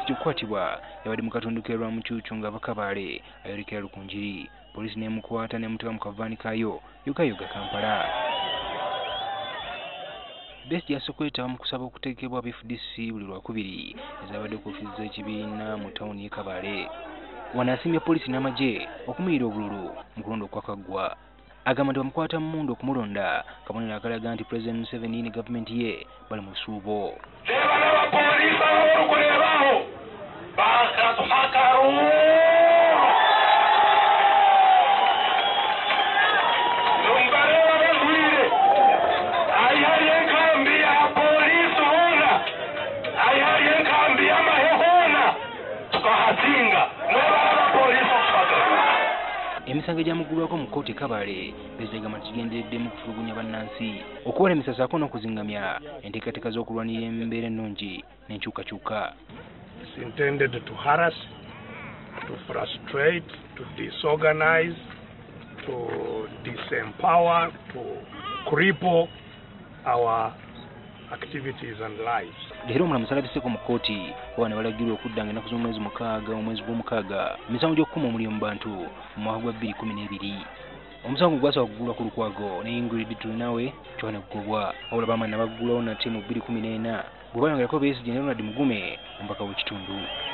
Besigye okukwatibwa yabadde mu katundu lwa Mucuucu nga Bakabaale ayolekera Lukunjiri. Poliisi n'emukwata n'emuteeka mu kavaani kaayo yogayoga Kampala. Besigye asooka okwetaba mu kusaba okuteekebwa FDC buli Lwakubiri ezabadde ku ofiisi z'ekibiina mu tawuni y'e Kabale. Wano asiimye poliisi n'amagye okumuyira obululu mu kulonda okwakaggwa. Agamba nti bamukwata mmundu okumulonda kabonero akalaga nti President Museveni ne gavumenti ye bali mu lusuubo. Emisango egyamuggulwako mu kkooti Kabale Besigye agamba nti kigenderedde mu kutulugunya bannansi okubalemesa ssaako n'okuzingamya enteekateeka z'okulwanirira embeera ennungi n'enkyukakyuka. It's intended to harass, to frustrate, to disorganize, to disempower, to cripple our activities and lives. Leero omulamuzi alabiseko mu kkooti wano balagirwa okuddanga ennaku z'omwezi mukaaga omwezi gw'omukaaga emisango gy'okukuma omuliro mu bantu mu mwaka gwa 2012. Omusango gwasaba kuggulwa ku Lukwago ne Ingrid Tulinawe kyona kugobwa wabula baamaanyi nabaggulawo nate mu 2014 bwe bayongerako Besigye ne Ronald Mugume omubaka w'ekitundu.